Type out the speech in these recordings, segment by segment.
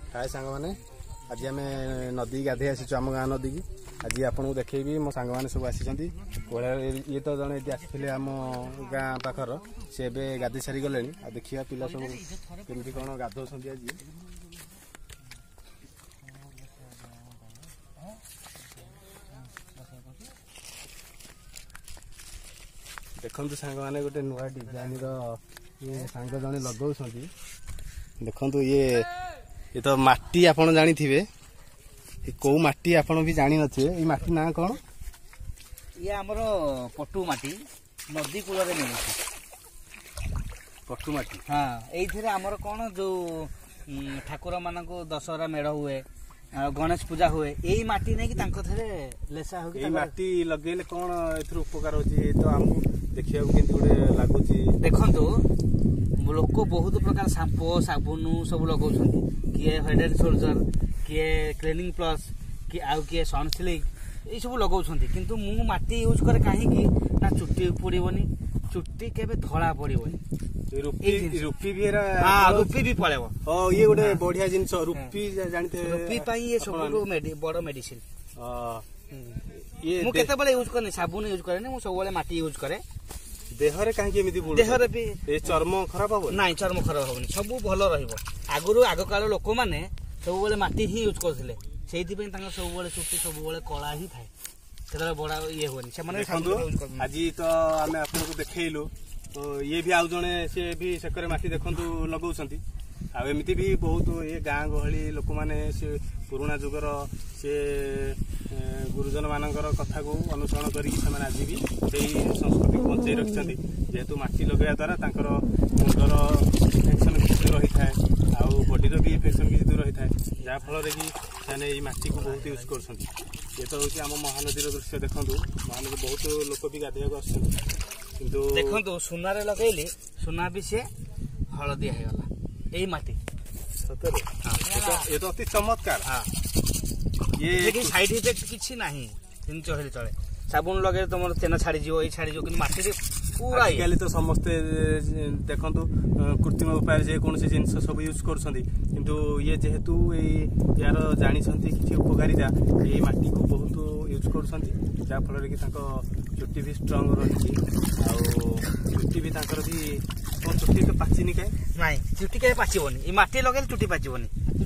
हाय सांग मैंने आज आम नदी गाधे आसीचु आम गाँ नदी की आज आपको देखी मो सांग मैंने सब आसी ये तो जड़े आसते आम गाँ पाखर सी ए गाधे सारी गले देखिए पिला सब केमती कौन गाधौ आज देखु सांग मैंने गोटे नुआ डिजाइन ये सांग जड़े लगौ देखु ये तो माटी आपन जानी थे कौ माटी आपन भी जानी नथिबे ये माटी ना कौन ये हमर पटु माटी नदी कूल रे मिलुछि पटु माटी हां एइथिरे हमर कोन जो ठाकुर मानको दशहरा मेढ़ हुए गणेश पूजा हुए एई माटी नै कि तांको थरे लेसा हो कि एई माटी लगेले कोन एथर उपकार होछि तो हमहु देखिया केंति गुडे लागुछि देखंतु लोक बहुत प्रकार शैम्पू साबुन सब लगाउछन्ती किए हेड एंड शोल्डर किए क्लीनिंग प्लस कि आउ किए सनसिल्क ये सब लगाउछन्ती किंतु मु माटी यूज करे काहे कि ना चुट्टी पड़िबनी चुट्टी केबे धळा पड़िबनी रुपी भी हां रुपी भी पळेबो ओ ये गोटे बढ़िया जिंस रुपी जानते रुपी पई ये सब बड़ मेडिसिन ये मु केते बेले यूज करने साबुन यूज करे मु सब बेले माटी यूज करे देहरे काहे एमिति बोल देहरे भी ए चर्म खराब हो नाही चर्म खराब होबनी सब भलो रहिबो आगुरु आगो काल लोक माने सब बेले माटी ही यूज करथिले सेहिति पे तांगा सब बेले चुट्टी सब बेले कला ही थाए केतरा बडा ये होनी से माने यूज कर आज तो आमे आपन को देखैलु तो ये भी आउ जने से भी सेकरे माटी देखंतु लगाउछंती आ एमिति भी बहुत ये गाँ गहली लोक माने से पुराना जुगर से गुरुजन मानकर कथा को अनुसरण करी से आज भी संस्कृति को बचाई रखिंट जेहेतु माटी लगे द्वारा मुंडर इन्फेक्शन किसी रही है आउ बॉडीर भी इन्फेक्शन किसी दूर रही है जहाँफल कि माटी को बहुत यूज कर ये तो हूँ आम महानदी दृश्य देखो महानदी बहुत लोक भी गाधोक आसु देखो सुना लगेली सुना भी सी हलदिया होगा यही माटी ये तो अति चमत्कार हाँ ये साइड इफेक्ट किसी नहीं चले चले साबुन लगे तुम चेना छाड़ी ये छाड़ी कि माटी पूरा आजिकल तो समस्ते देखु कृत्रिम उपाय जेकोसी जिनस सब यूज कर ये जेहेतु यार जानी कि उपकारिता ये माटी को बहुत यूज कर जहाँफल कि चुट्टी भी स्ट्रंग रही चुट्टी भी चुट्टी तो पाचिनी कहीं ना चुट्टी कहीं पाचबनी ये माटी लगे चुट्टी पाचबनी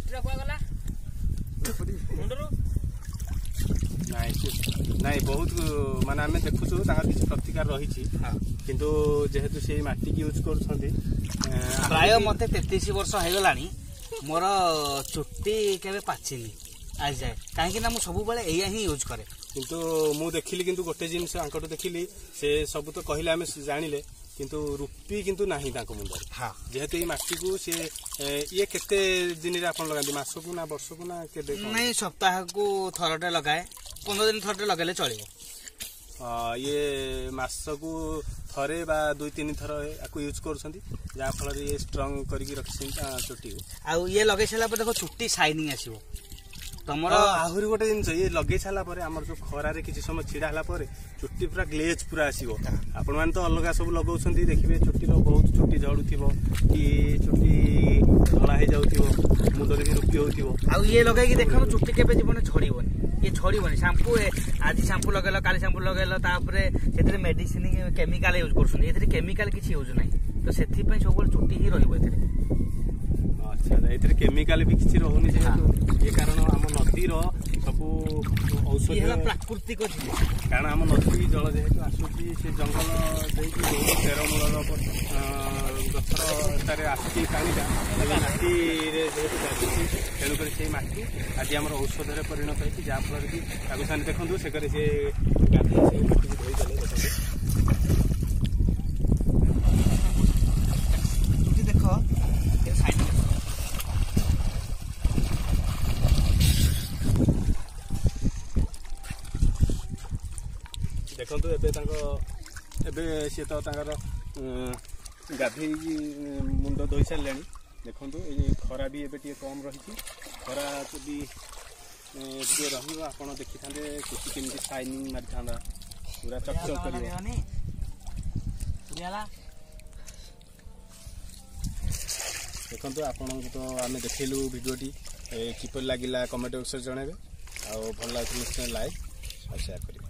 नाई बहुत माने आमे देखुछु किसी प्रतिकार रही किंतु जेहेतु से माटी की यूज कर प्राय मते 33 वर्ष हो गलानी मोर चुट्टी केबे पाचिनी आज जाए कहीं ना सब बेले एया ही यूज करे किंतु मु देखिली किंतु गोटे जिनस आंकटो देखिली से सब तो कहले आमे जानिले किंतु रुपी किंतु नाही ताको मुंडर हां जेहेतु ये माटी को से ये केते दिन रे आपन लगांदी मास को ना वर्ष को ना केबे नहीं सप्ताह को थरटे लगाए 15 दिन थरटे लगेले चलिबो ये मास को थरे बा 2-3 थर आको यूज करछंती जा फल ये स्ट्रांग करके रखछन चुट्टी को आ ये लगे छला पर देखो चुट्टी शाइनिंग आसीबो तमर आहुरी गोटे जिनस ये लगे सारा आमर जो खरारे किसी समय छिड़ा है चुट्टी पूरा ग्लेज पूरा आसो आपण मैंने तो अलग सब लगाउछंती देखिए चुट्टी बहुत चुट्टी झड़ुथिबो कि चुट्टी धला हो जाउथिबो मुंडरे भी रुपी होउथिबो आ ये लगे कि देखो चुट्टी केबे जीवन छड़ीबनी ये छड़ीबनी शैम्पू आज शैम्पू लगेला काली शैम्पू लगेला तापरे सेतरे मेडिसिन केमिकल यूज करछन एतरे केमिकल किछि यूज नै तो सेथि पय सब चुट्टी ही रहिबो एतरे अच्छा एतरे केमिकल भी किछि रहउनी जेहेतु ये कारण आम नदीर सब औषधि प्राकृतिक कारण आम नदी जल जेहेतु आसूची से जंगल बहुत चेरमूल गचर आसूची पानीटा माटी जेहेतु तेणुक से माटी आज आम औषध परिणत होती जहाँफल कि ताकू देखु से गाधे से धोईदेले देखो देखु एबे सी तो गाधे मुंड धोई सारे देखु ये खरा भी एबे कम रही खरा भी आप देखी था केमती शाइनिंग मारी था पूरा चकचक कर देखो आपन तो आम देखलु भिडियोटी किपरि लगिला कमेंट बॉक्स रे जणेबे आ भल लागे निश्चय लाइक और शेयर करिए।